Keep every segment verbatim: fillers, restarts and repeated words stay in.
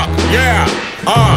fuck, yeah, uh.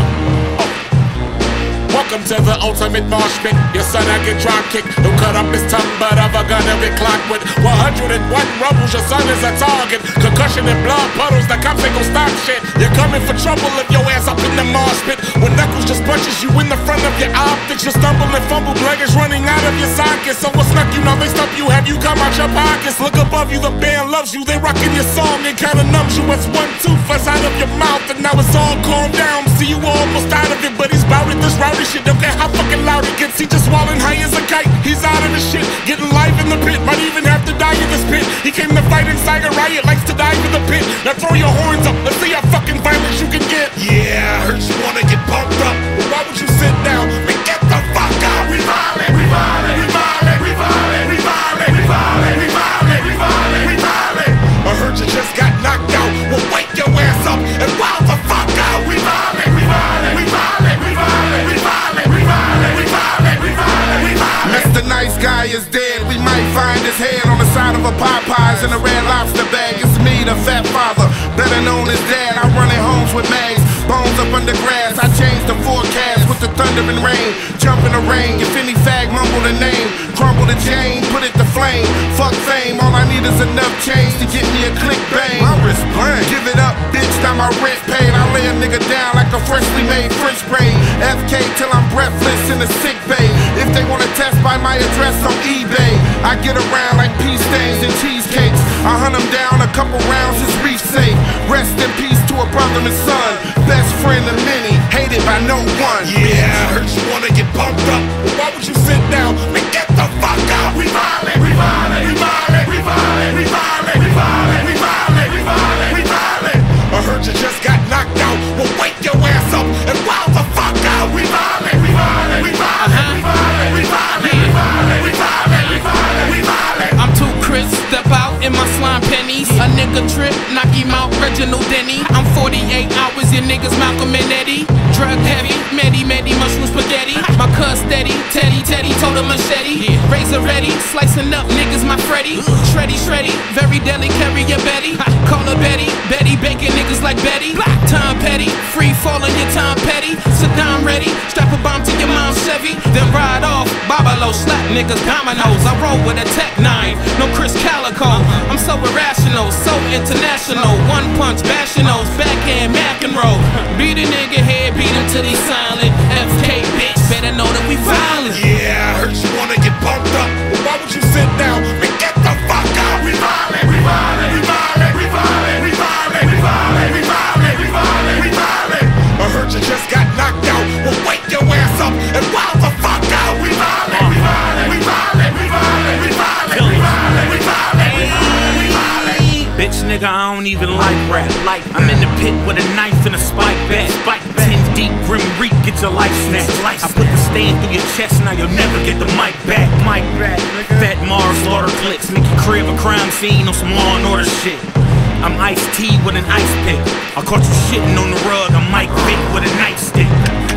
Welcome to the ultimate mosh pit. Your son I get drop kicked. He'll cut up his tongue, but I've a gun every clock with one hundred and one rebels. Your son is a target. Concussion and blood puddles. The cops ain't gon' stop shit. You're coming for trouble if your ass up in the mosh pit. When Knuckles just punches you in the front of your optics, you stumble and fumble, blood is running out of your sockets. So what's snuck you? Now they stop you. Have you come out your pockets? Look above you, the band loves you. They rocking your song and kinda numbs you. It's one tooth that's out of your mouth, and now it's all calmed down. See you almost out of it, but he's bout it. This rowdy shit, don't care how fucking loud it gets. He just swallowing high as a kite. He's out of the shit, getting live in the pit. Might even have to die in this pit. He came to fight inside a riot, likes to dive in the pit. Now throw your horns up, let's see how fucking violent you can get. Yeah, I heard you wanna get pumped up, but why would you sit down? Man, get the fuck out. We violent, we violent, we violent, we violent, we violent, we violent, we violent, we violent, we violent. I heard you just got knocked out. Well, wake your ass up and wild the fuck out. We violent, we violent, we violent, we violent, we violent, we violent, we violent, we violent, we violent. Mister Nice Guy is dead. We might find his head on the side of a Popeyes in a red lobster bag. It's me, the fat father, better known as Dad. I run at homes with mags, bones up under grass. I change the forecast with the thunder and rain. Jump in the rain, if any fag mumble the name, crumble the chain, put it to flame. Fuck fame, all I need is enough change to get me a click bang. My wrist blank. Give it up, bitch, now my rent paid. I lay a nigga down like a freshly made French braid. F K till I'm breathless in the sick bay. If they wanna test by my address on eBay, I get around like pea stains and cheesecakes. I hunt them down a couple rounds, it's reef safe. Rest in peace to a brother and son, best friend of many, hated by no one. Yeah, I heard you wanna get pumped up, but why would you sit down? Man, get the fuck out. We violent, we violent, we violent, we violent, we violent, we violent, we violent, we violent, we violent. I heard you just got knocked out. Well, wake your ass up and wild the fuck out. We violent, we violent, we violent, we violent, we violent, we violent, we violent, we violent, we violent. I'm too crisp, step out in my slime pennies. A nigga trip, knock him out, Reginald Denny. I'm forty-eight hours, your niggas Malcolm and Eddie. Drug heavy, Medi, Medi, mushroom spaghetti. My cuz steady, Teddy, Teddy, told him machete. Razor ready, slicing up niggas, my Freddy. Shreddy, shreddy, very deadly, carry your Betty. Call her Betty, Betty, bacon niggas like Betty. Tom Petty, free falling your Tom Petty. Saddam ready, strap a bomb to your mom's Chevy. Then ride off, Babalo, slap niggas, dominoes. I roll with a Tech nine, no Chris Calico. I'm so irrational, so international. One punch, bashing those, backhand, Mac and roll. Beat a nigga head, beat him till he's silent. F K bitch, better know that we violent. Yeah, I heard you wanna get pumped up, but why would you sit down? Man, get the fuck out. We violent, we violent, we violent, we violent, we violent, we violent, we violent, we violent, we violent. I heard you just got knocked out. Well, wake your ass up and wild the fuck out. We violent, we violent, we violent, we violent, we violent, we violent, we violent, we violent, we violent. Bitch nigga, I don't even like rap. Like I'm in the pit with a knife and a spike bat. Spike ten deep, grim reek, get your life snatched. I put the stand through your chest, now you'll never get the mic back. Mic back, Fat Mars, slaughter clicks, make your crib a crime scene on some Law and Order shit. I'm iced tea with an ice pick. I caught you shitting on the rug, I'm Mike Vick with a nightstick.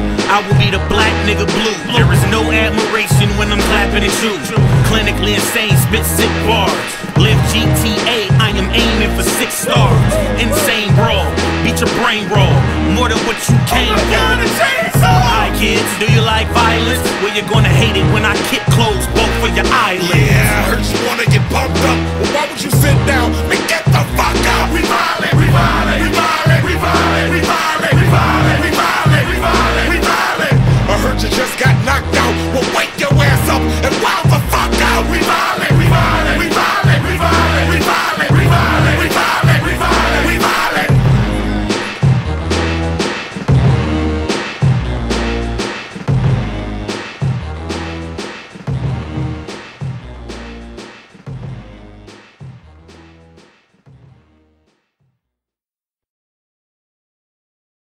I will be the black nigga blue. There is no admiration when I'm clapping at you. Clinically insane, spit sick bars. Live G T A, I am aiming for six stars. Insane brawl, beat your brain raw. More than what you came for. Hi kids, do you like violence? Well, you're gonna hate it when I kick close both of your eyelids. Yeah, I heard you wanna get pumped up, well, why would you sit down? Man, get the fuck out. We violent, we violent, we violent, we violent, we violent, we violent, we violent, we violent, we violent. I heard you just got knocked out. Well, wake your ass up and wild the fuck out. We violent.